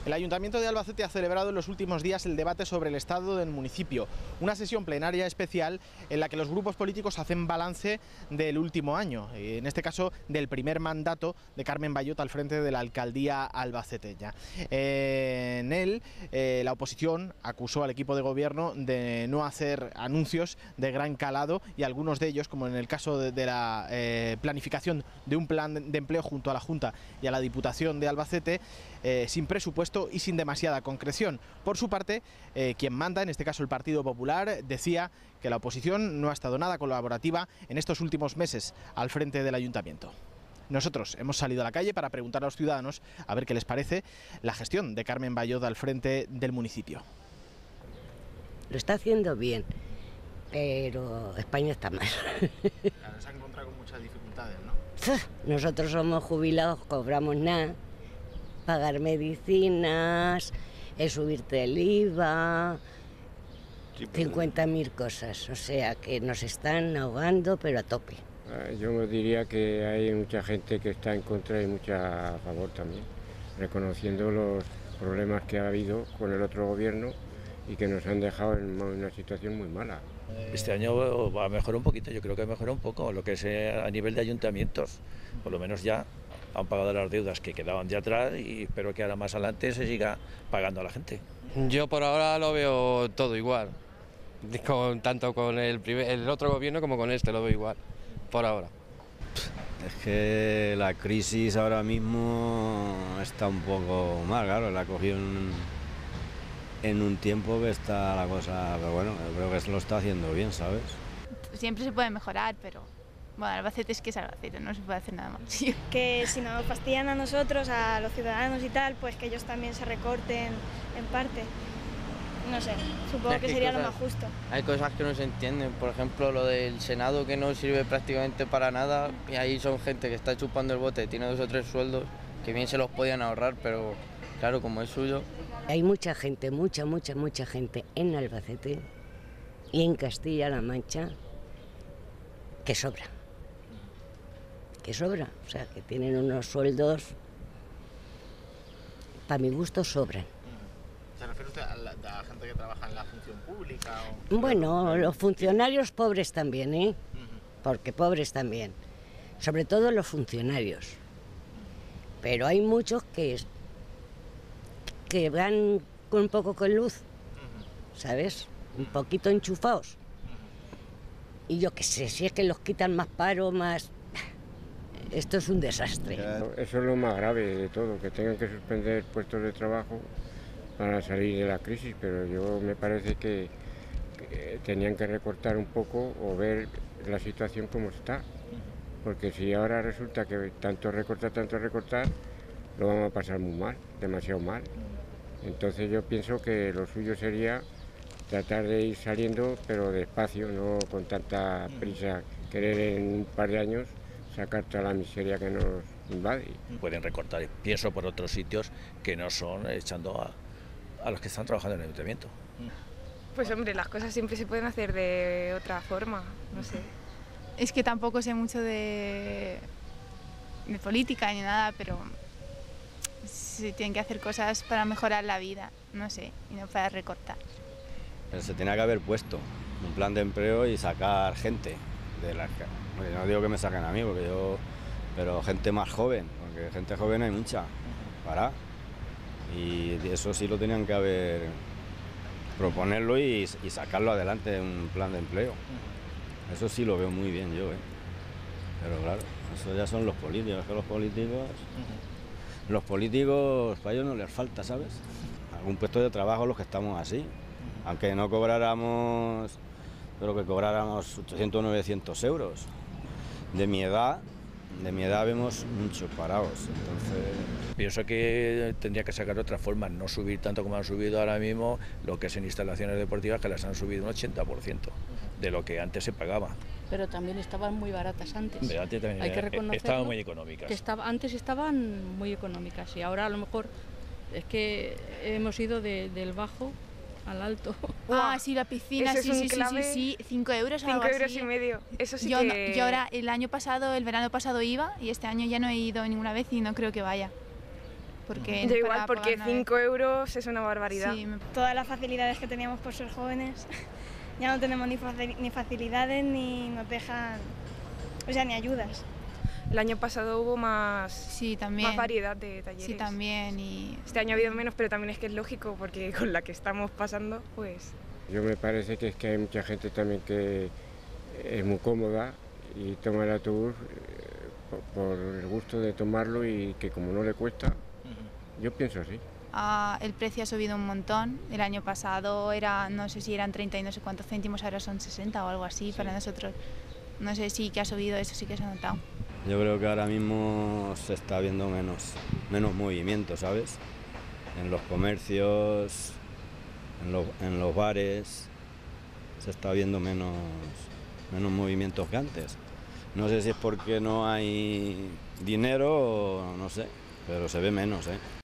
El Ayuntamiento de Albacete ha celebrado en los últimos días el debate sobre el estado del municipio, una sesión plenaria especial en la que los grupos políticos hacen balance del último año, en este caso del primer mandato de Carmen Ballot al frente de la alcaldía albaceteña. En él, la oposición acusó al equipo de gobierno de no hacer anuncios de gran calado y algunos de ellos, como en el caso de la planificación de un plan de empleo junto a la Junta y a la Diputación de Albacete, sin presupuesto y sin demasiada concreción. Por su parte, quien manda, en este caso el Partido Popular, decía que la oposición no ha estado nada colaborativa en estos últimos meses al frente del ayuntamiento. Nosotros hemos salido a la calle para preguntar a los ciudadanos a ver qué les parece la gestión de Carmen Ballot al frente del municipio. Lo está haciendo bien, pero España está mal. Claro, se ha encontrado con muchas dificultades, ¿no? Nosotros somos jubilados, cobramos nada. Pagar medicinas, subirte el IVA, 50.000 cosas, o sea que nos están ahogando pero a tope. Yo diría que hay mucha gente que está en contra y mucha a favor también, reconociendo los problemas que ha habido con el otro gobierno y que nos han dejado en una situación muy mala. Este año va a mejorar un poquito, yo creo que mejora un poco lo que es a nivel de ayuntamientos, por lo menos ya han pagado las deudas que quedaban de atrás y espero que ahora más adelante se siga pagando a la gente. Yo por ahora lo veo todo igual, tanto con el otro gobierno como con este lo veo igual, por ahora. Es que la crisis ahora mismo está un poco mal, claro, la cogió en un tiempo que está la cosa, pero bueno, yo creo que se lo está haciendo bien, ¿sabes? Siempre se puede mejorar, pero bueno, Albacete es que es Albacete, no se puede hacer nada más. Que si nos fastidian a nosotros, a los ciudadanos y tal, pues que ellos también se recorten en parte. No sé, supongo que sería lo más justo. Hay cosas que no se entienden, por ejemplo lo del Senado que no sirve prácticamente para nada y ahí son gente que está chupando el bote, tiene 2 o 3 sueldos que bien se los podían ahorrar, pero claro, como es suyo. Hay mucha gente, mucha gente en Albacete y en Castilla-La Mancha que sobra. O sea, que tienen unos sueldos, para mi gusto, sobran. ¿Se refiere usted a la gente que trabaja en la función pública? Bueno, los funcionarios pobres también, ¿eh? Porque pobres también, sobre todo los funcionarios. Pero hay muchos que van un poco con luz, ¿sabes? Un poquito enchufados. Y yo qué sé, si es que los quitan más paro, más... Esto es un desastre. Eso es lo más grave de todo, que tengan que suspender puestos de trabajo para salir de la crisis, pero yo me parece que tenían que recortar un poco o ver la situación como está, porque si ahora resulta que tanto recortar, lo vamos a pasar muy mal, demasiado mal. Entonces yo pienso que lo suyo sería tratar de ir saliendo, pero despacio, no con tanta prisa, querer en un par de años sacar toda la miseria que nos invade. Pueden recortar, pienso, por otros sitios que no son echando a los que están trabajando en el ayuntamiento. Pues hombre, las cosas siempre se pueden hacer de otra forma, no sé. Es que tampoco sé mucho de política ni nada, pero se tienen que hacer cosas para mejorar la vida, no sé, y no para recortar. Pero se tenía que haber puesto un plan de empleo y sacar gente de las que... No digo que me saquen a mí, pero gente más joven, porque gente joven hay mucha, y eso sí lo tenían que haber, proponerlo y sacarlo adelante en un plan de empleo. Eso sí lo veo muy bien yo, pero claro, eso ya son los políticos, que los políticos para ellos no les falta, ¿sabes? Algún puesto de trabajo los que estamos así, aunque no cobráramos, pero que cobráramos 800 o 900 euros. De mi edad vemos muchos parados, entonces... Pienso que tendría que sacar otra forma, no subir tanto como han subido ahora mismo lo que es en instalaciones deportivas, que las han subido un 80% de lo que antes se pagaba. Pero también estaban muy baratas antes. Antes también hay que reconocerlo, estaban muy económicas. Antes estaban muy económicas y ahora a lo mejor es que hemos ido del bajo al alto. Ah, sí, la piscina, sí, 5 euros. 5 euros y medio, eso sí que... Yo ahora, el verano pasado iba y este año ya no he ido ninguna vez y no creo que vaya. Porque Yo igual, porque 5 euros es una barbaridad. Sí, Todas las facilidades que teníamos por ser jóvenes, ya no tenemos ni facilidades ni nos dejan, o sea, ni ayudas. El año pasado hubo sí, también. más variedad de talleres. Sí, también. Y este año ha habido menos, pero también es que es lógico, porque con la que estamos pasando, pues... Yo me parece que es que hay mucha gente también que es muy cómoda y toma el autobús por el gusto de tomarlo y que como no le cuesta, yo pienso así. El precio ha subido un montón. El año pasado era, no sé si eran 30 y no sé cuántos céntimos, ahora son 60 o algo así. Sí. Para nosotros, no sé si que ha subido, eso sí que se ha notado. Yo creo que ahora mismo se está viendo menos movimiento, ¿sabes? En los comercios, en los bares, se está viendo menos movimientos que antes. No sé si es porque no hay dinero o no sé, pero se ve menos, ¿eh?